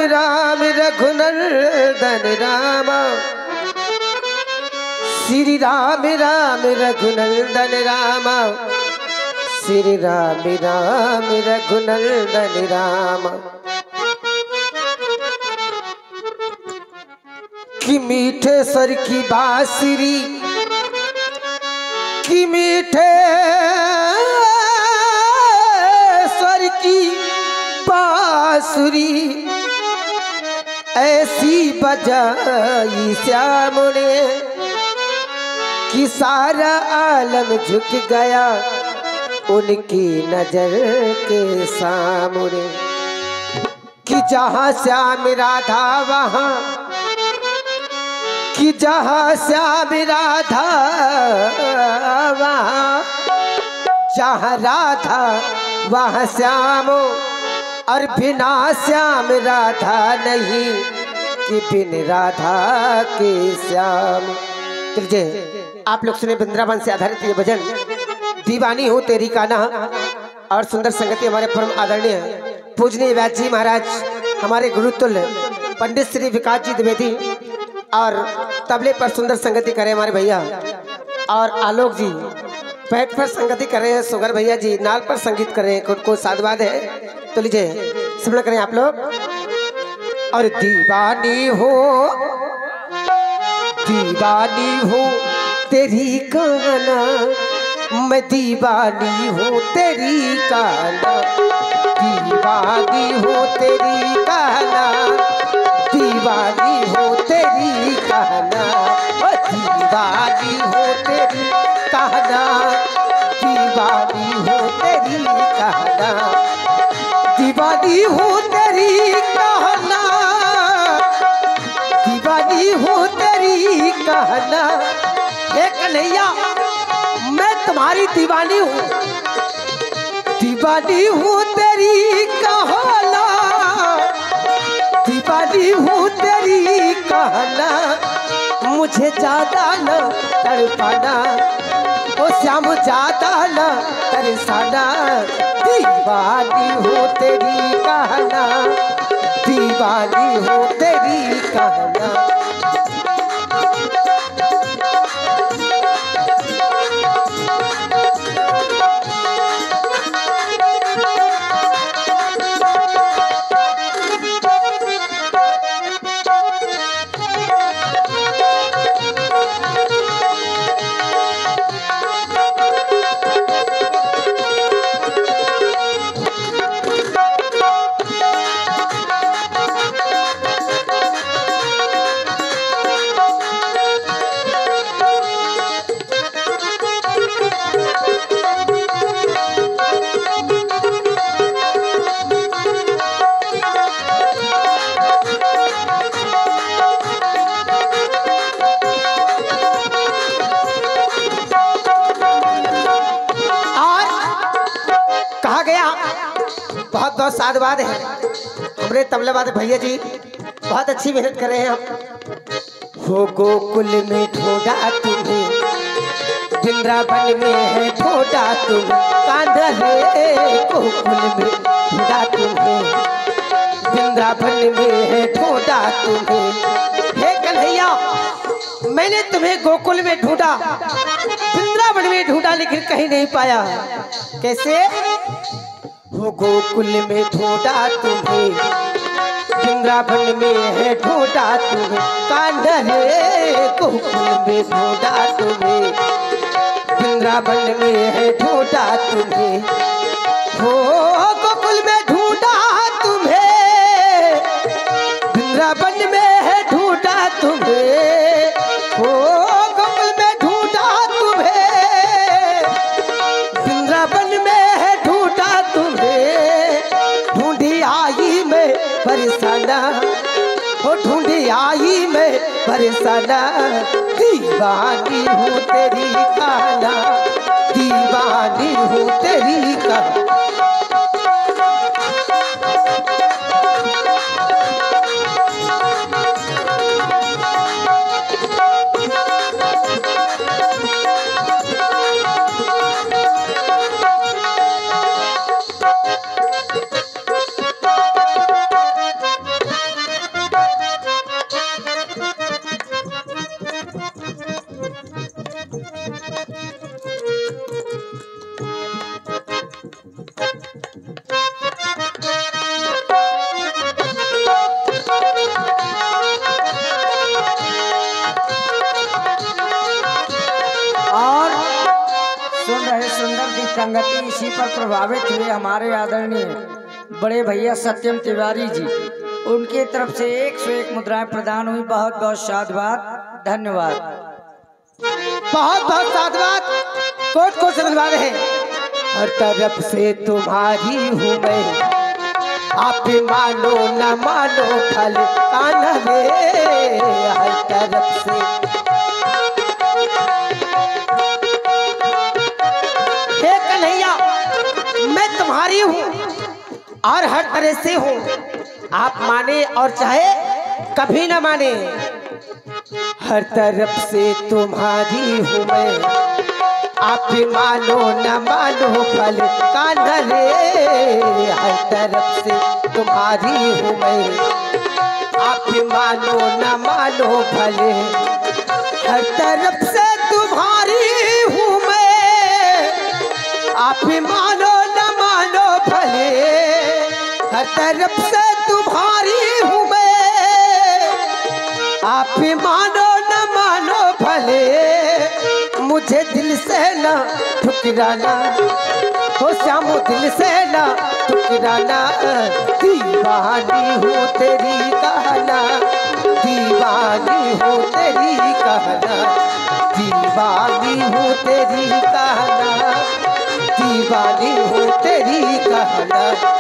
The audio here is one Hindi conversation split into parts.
राम रघुनंदन राम, श्री राम राम रघुनंदन राम, श्री राम राम रघुनंदन राम। कि मीठे स्वर की बांसुरी, कि मीठे स्वर की बांसुरी ऐसी बजाई श्याम ने कि सारा आलम झुक गया उनकी नजर के सामने। कि जहाँ श्याम राधा वहाँ, कि जहाँ श्याम राधा वहाँ, जहाँ राधा वहाँ श्याम, और बिना श्याम राधा नहीं, कि बिन राधा के श्याम। चलिए आप लोग सुने वृंदावन से आधारित ये भजन दीवानी हो तेरी कान्हा। और सुंदर संगति हमारे परम आदरणीय पूजनीय व्यास जी महाराज, हमारे गुरुतुल्य पंडित श्री विकास जी द्विवेदी, और तबले पर सुंदर संगति करे हमारे भैया, और आलोक जी पैट पर संगति कर रहे हैं, सुगर भैया जी नाल पर संगीत कर रहे हैं, खुद को साधुवाद है। तो लीजिए सिमरन करें आप लोग। और दीवानी हो तेरी कान्हा, मैं दीवानी हूँ तेरी कान्हा, दीवानी हो तेरी कान्हा, दीवानी हो तेरी कान्हा, दीवानी हो तेरी कान्हा, दीवानी हो तेरी कान्हा, दीवानी हो तेरी कान्हा, दीवानी हो तेरी कान्हा। हे कन्हैया मैं तुम्हारी दीवानी हूँ, दीवानी हूँ तेरी कान्हा, दीवानी हूँ तेरी कान्हा। मुझे ज्यादा न तड़पाना, ओ श्याम ज्यादा न तरसाना, दीवानी हो तेरी कान्हा, दीवानी हो तेरी कान्हा। बहुत बहुत साधुवाद है हमारे तबलेबाज भैया जी, बहुत अच्छी मेहनत कर रहे हैं हम। हो गोकुल में ढूंढा तुम्हें, वृंदावन में है ढूंढा तुम्हें, कान्हा रे गोकुल में ढूंढा तुम्हें, वृंदावन में है ढूंढा तुम्हें। हे कन्हैया मैंने तुम्हें गोकुल में ढूंढा, वृंदावन में ढूंढा, लेकिन कहीं नहीं पाया। कैसे? हो गोकुल में ढूंढा तुम्हें, वृंदावन में है ढूंढा तुम्हें, कान्हा रे गोकुल में ढूंढा तुम्हें, वृंदावन में है ढूंढा तुम्हें। हो गोकुल में ढूंढा तुम्हें, वृंदावन में है ढूंढा तुम्हें। हो गोकुल में ढूंढा तुम्हें, वृंदावन में है ढूंढा तुम्हें। ढूंढी आई मैं बरसाना, हो ढूंढी आई मैं बरसाना, दीवानी हूँ तेरी कान्हा, दीवानी हूँ तेरी कान्हा। संगति इसी पर प्रभावित हुए हमारे आदरणीय बड़े भैया सत्यम तिवारी जी, उनकी तरफ से 101 मुद्राएं प्रदान हुई। बहुत बहुत साधुवाद, धन्यवाद। बहुत बहुत साधुवाद, कोट कोट से धन्यवाद है। हर तरफ से तुम्हारी हूँ मैं, आप मानो न मानो फल कान्हा रे। हर तरफ से हे कन्हैया, मैं तुम्हारी हूँ और हर तरह से हूँ, आप माने और चाहे कभी न माने। हर तरफ से तुम्हारी हूँ मैं, आप मानो न मानो फल कान्हा रे। हर तरफ से तुम्हारी हूँ मैं, आप मानो न मानो फल। हर तरफ से तुम्हारी हूँ मैं, आप मानो न मानो फल। हर तरफ से तुम्हारी हूँ मैं, आप मानो न मानो भले। मुझे दिल से न ठुकराना हो श्यामो, दिल से न ठुकराना। दीवानी हूँ तेरी कहना, दीवानी हूँ तेरी कहना, दीवानी हूँ तेरी कहना, दीवानी हूँ तेरी कहना।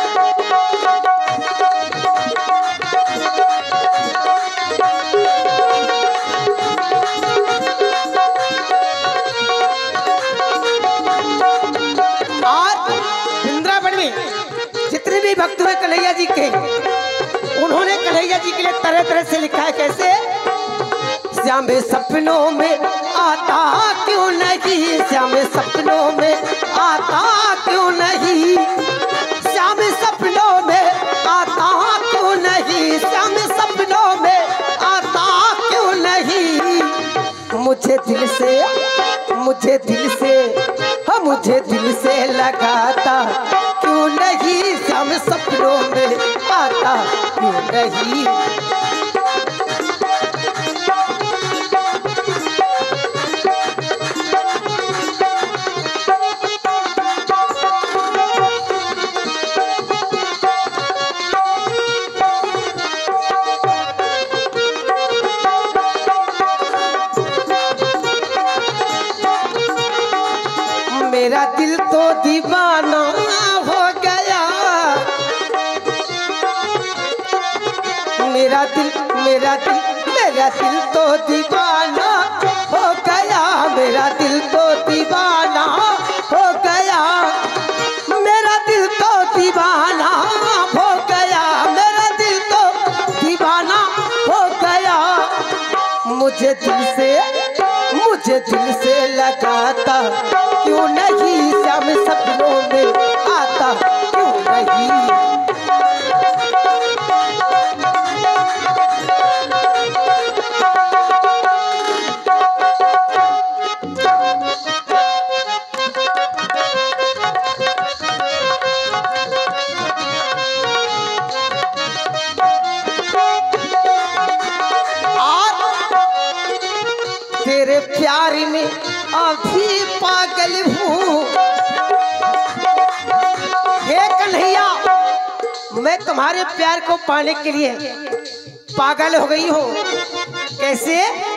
जितने भी भक्त हुए कन्हैया जी के, उन्होंने कन्हैया जी के लिए तरह तरह से लिखा है। कैसे? श्याम सपनों में आता क्यों नहीं, श्याम सपनों में आता क्यों नहीं, श्याम सपनों में आता क्यों नहीं, श्याम सपनों में आता क्यों नहीं। मुझे दिल से, मुझे दिल से, मुझे दिल से लगाता क्यों नहीं, श्याम सपनों में आता क्यों नहीं। मेरा दिल तो दीवाना हो गया, मेरा दिल, मेरा दिल, मेरा दिल तो दीवाना हो गया, मेरा दिल तो दीवाना हो गया, मेरा दिल तो दीवाना हो गया, मेरा दिल तो दीवाना हो गया। मुझे दिल से, मुझे दिल से लगाता क्यों नहीं, श्याम सपनों में आता क्यों नहीं। तेरे प्यार में अभी पागल हूँ, हे कन्हैया, मैं तुम्हारे प्यार को पाने के लिए पागल हो गई हूँ। कैसे?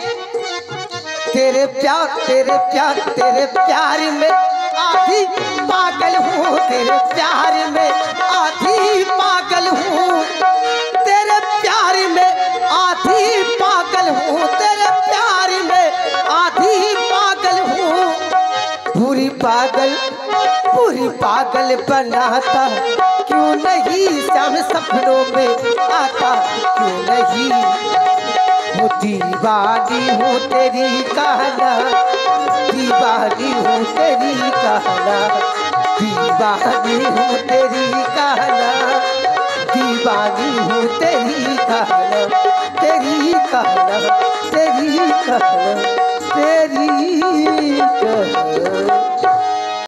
तेरे प्यार, तेरे प्यार, तेरे प्यार में आधी पागल हूँ, तेरे प्यार में आधी पागल हूँ, तेरे प्यार में आधी पागल हूँ, तेरे प्यार में आधी पागल हूँ। पूरी पागल, पूरी पागल बनाता क्यों नहीं, श्याम सपनों में आता क्यों नहीं। वो दीवानी हूँ तेरी कहना, दीवानी हूँ तेरी कहना, दीवानी हूँ तेरी कहना, दीवानी हूँ तेरी कहना, तेरी कहना, तेरी कहना।